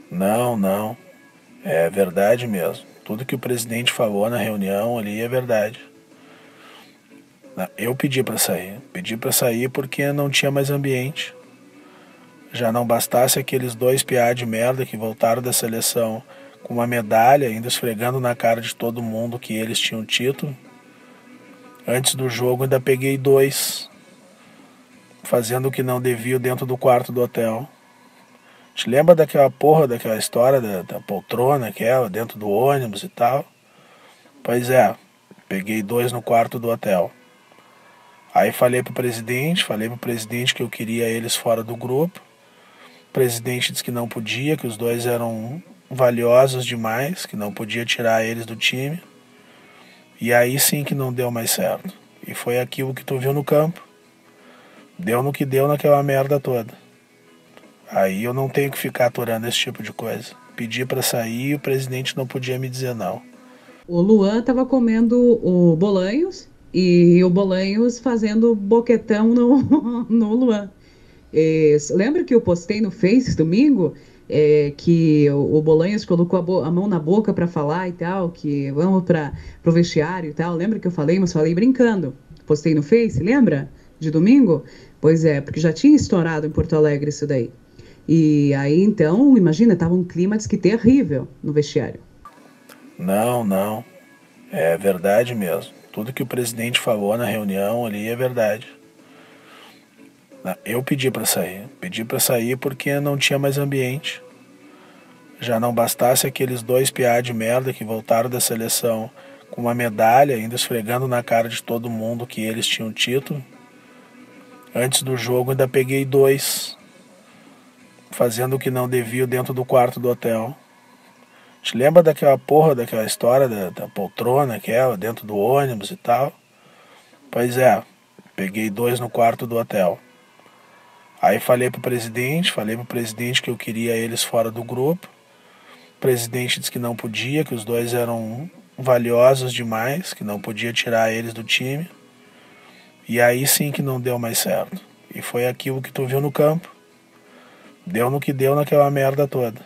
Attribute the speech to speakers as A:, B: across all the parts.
A: Não, não. É verdade mesmo. Tudo que o presidente falou na reunião ali é verdade. Eu pedi para sair. Pedi para sair porque não tinha mais ambiente. Já não bastasse aqueles dois piá de merda que voltaram da seleção com uma medalha, ainda esfregando na cara de todo mundo que eles tinham título. Antes do jogo ainda peguei dois, fazendo o que não devia dentro do quarto do hotel. Te lembra daquela porra, daquela história da poltrona aquela, dentro do ônibus e tal? Pois é, peguei dois no quarto do hotel. Aí falei pro presidente que eu queria eles fora do grupo. O presidente disse que não podia, que os dois eram valiosos demais, que não podia tirar eles do time. E aí sim que não deu mais certo. E foi aquilo que tu viu no campo. Deu no que deu naquela merda toda. Aí eu não tenho que ficar aturando esse tipo de coisa. Pedi pra sair e o presidente não podia me dizer não.
B: O Luan estava comendo o Bolanhos e o Bolanhos fazendo boquetão no, no Luan. Lembra que eu postei no Face domingo que o Bolanhos colocou a mão na boca para falar e tal, que vamos para o vestiário e tal. Lembra que eu falei, mas falei brincando. Postei no Face, lembra? De domingo? Pois é, porque já tinha estourado em Porto Alegre isso daí. E aí então, imagina, tava um clima diz que terrível no vestiário.
A: Não, não. É verdade mesmo. Tudo que o presidente falou na reunião ali é verdade. Eu pedi para sair. Pedi para sair porque não tinha mais ambiente. Já não bastasse aqueles dois piá de merda que voltaram da seleção com uma medalha, ainda esfregando na cara de todo mundo que eles tinham título. Antes do jogo ainda peguei dois, fazendo o que não devia dentro do quarto do hotel. Te lembra daquela porra, daquela história da poltrona aquela, dentro do ônibus e tal? Pois é, peguei dois no quarto do hotel. Aí falei pro presidente que eu queria eles fora do grupo. O presidente disse que não podia, que os dois eram valiosos demais, que não podia tirar eles do time. E aí sim que não deu mais certo. E foi aquilo que tu viu no campo. Deu no que deu naquela merda toda.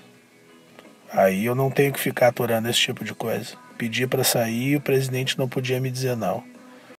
A: Aí eu não tenho que ficar aturando esse tipo de coisa. Pedi para sair e o presidente não podia me dizer não.